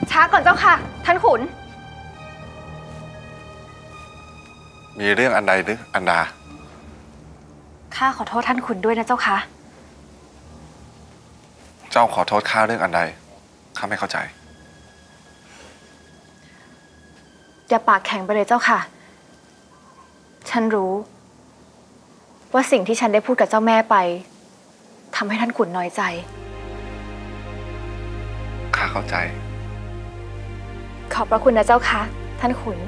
ช้าก่อนเจ้าค่ะท่านขุนมีเรื่องอันใดหรืออันดาข้าขอโทษท่านขุนด้วยนะเจ้าค่ะเจ้าขอโทษข้าเรื่องอันใดข้าไม่เข้าใจอย่าปากแข็งไปเลยเจ้าค่ะฉันรู้ว่าสิ่งที่ฉันได้พูดกับเจ้าแม่ไปทำให้ท่านขุนน้อยใจข้าเข้าใจขอบพระคุณนะเจ้าค่ะท่านขุน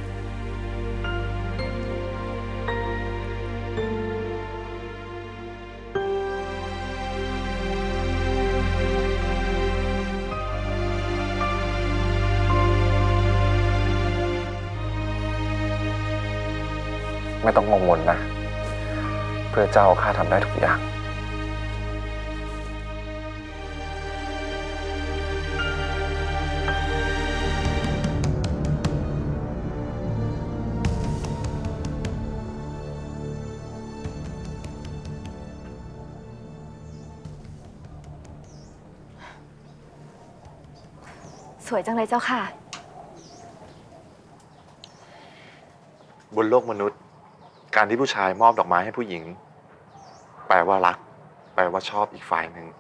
ไม่ต้องกังวลนะเพื่อเจ้าข้าทำได้ทุกอย่างสวยจังเลยเจ้าค่ะบนโลกมนุษย์การที่ผู้ชายมอบดอกไม้ให้ผู้หญิงแปลว่ารักแปลว่าชอบอีกฝ่ายหนึ่ง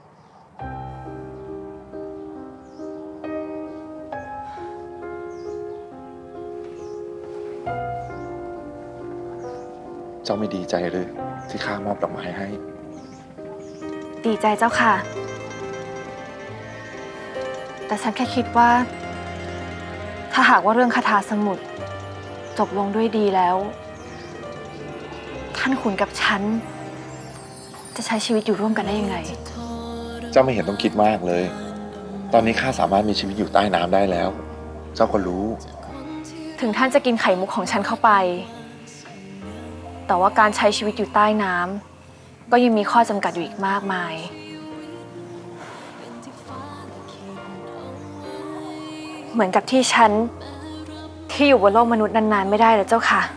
เจ้าไม่ดีใจหรือที่ข้ามอบดอกไม้ให้ดีใจเจ้าค่ะแต่ฉันแค่คิดว่าถ้าหากว่าเรื่องคาถาสมุทรจบลงด้วยดีแล้วท่านขุนกับฉันจะใช้ชีวิตอยู่ร่วมกันได้ยังไงเจ้าไม่เห็นต้องคิดมากเลยตอนนี้ข้าสามารถมีชีวิตอยู่ใต้น้ำได้แล้วเจ้าก็รู้ถึงท่านจะกินไข่มุกของฉันเข้าไปแต่ว่าการใช้ชีวิตอยู่ใต้น้ำก็ยังมีข้อจำกัดอยู่อีกมากมายเหมือนกับที่ฉันที่อยู่บนโลกมนุษย์นานๆไม่ได้เลยเจ้าค่ะ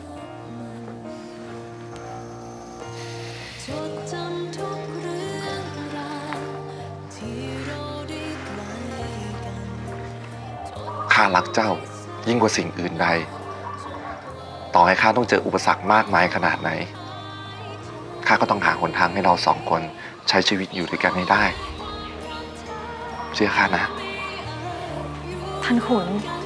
ข้ารักเจ้ายิ่งกว่าสิ่งอื่นใดต่อให้ข้าต้องเจออุปสรรคมากมายขนาดไหนข้าก็ต้องหาหนทางให้เราสองคนใช้ชีวิตอยู่ด้วยกันให้ได้เชื่อข้านะท่านขุน